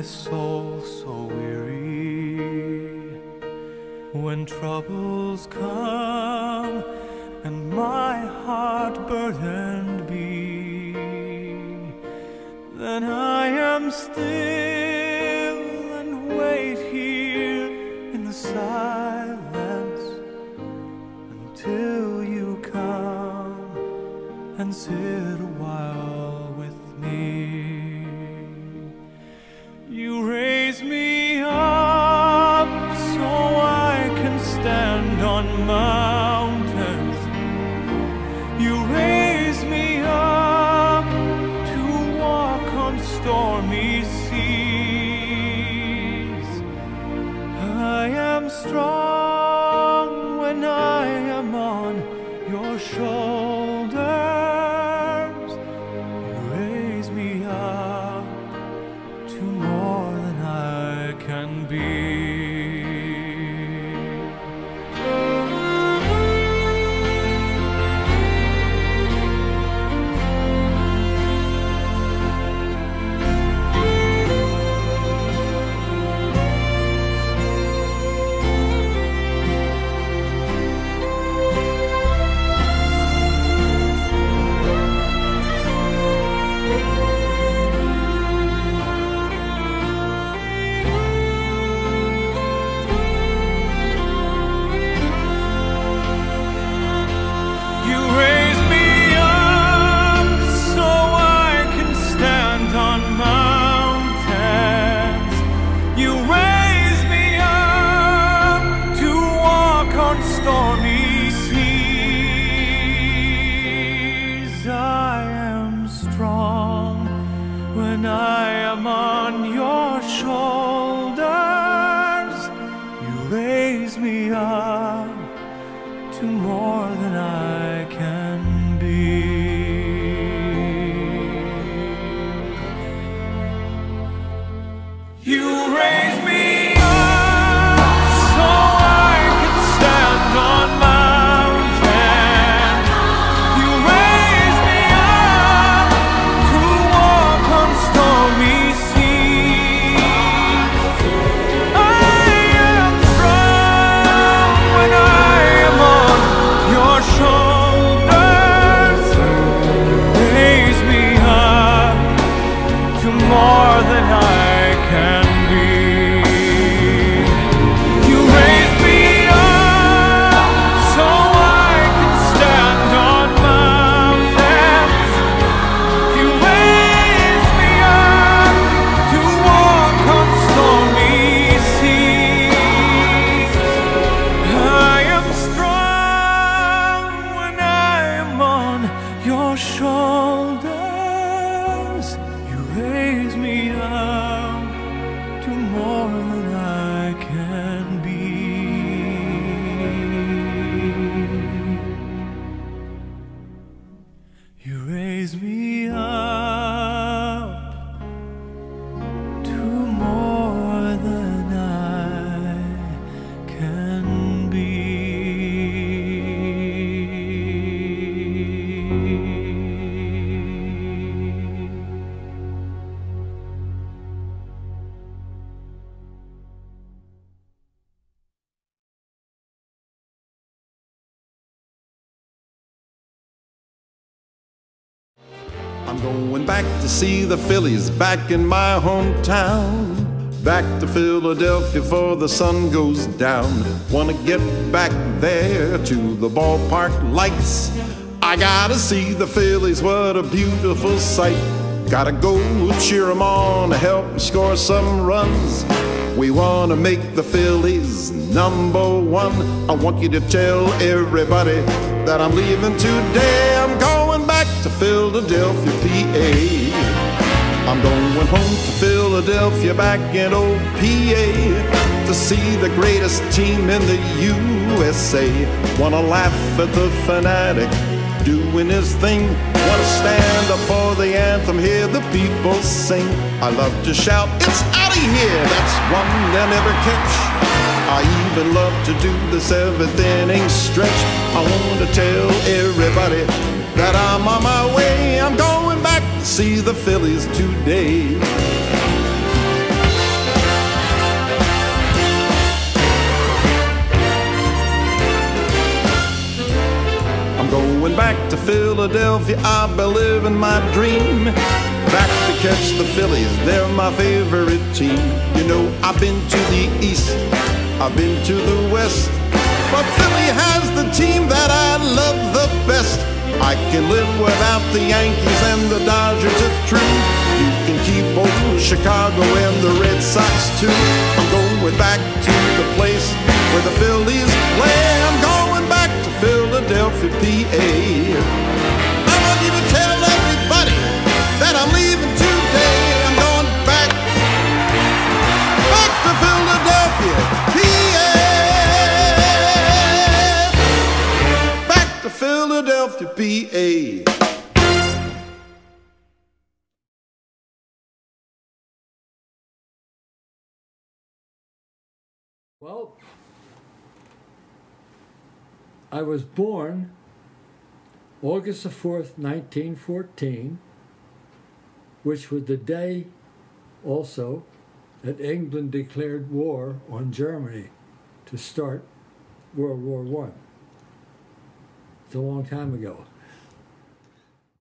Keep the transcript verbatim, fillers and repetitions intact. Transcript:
soul so weary. When troubles come and my heart burdened be, then I am still and wait here in the silence until you come and sit a while with me. You raise me up so I can stand on mountains. You raise me up to walk on stormy seas. I am strong when I am on your shoulders. You raise me up to more than I can be. I am on your shoulders. You raise me up to more than I can be. You raise me up so I can stand on mountains. You raise me up to walk on stormy seas. I am strong when I am on your shoulders. Raise me up to more than I can be. You raise me up so I can stand on mountains. You raise me up to walk on stormy seas. I am strong when I am on your shoulders. You raise me up to more than I can be. You raise me up to more than I can be. I'm going back to see the Phillies back in my hometown. Back to Philadelphia before the sun goes down. Wanna get back there to the ballpark lights. I gotta see the Phillies, what a beautiful sight. Gotta go cheer 'em on, help 'em score some runs. We wanna make the Phillies number one. I want you to tell everybody that I'm leaving today. I'm going back to Philadelphia, P A. I'm going home to Philadelphia, back in old P A, to see the greatest team in the U S A. Wanna laugh at the fanatic doing his thing. Wanna stand up for the anthem, hear the people sing. I love to shout, it's out of here, that's one they'll never catch. I even love to do the seventh inning stretch. I want to tell everybody that I'm on my way. I'm going back to see the Phillies today. to Philadelphia, I'll be living my dream. Back to catch the Phillies, they're my favorite team. You know, I've been to the East, I've been to the West, but Philly has the team that I love the best. I can live without the Yankees and the Dodgers, it's true. You can keep old Chicago and the Red Sox too. I'm going back to the place where the Phillies play. I'm going back to Philadelphia, P A. I want you to tell everybody that I'm leaving today. I'm going back, back to Philadelphia, P A. Back to Philadelphia, P A. Well, I was born August the fourth, nineteen fourteen, which was the day also that England declared war on Germany to start World War One. It's a long time ago.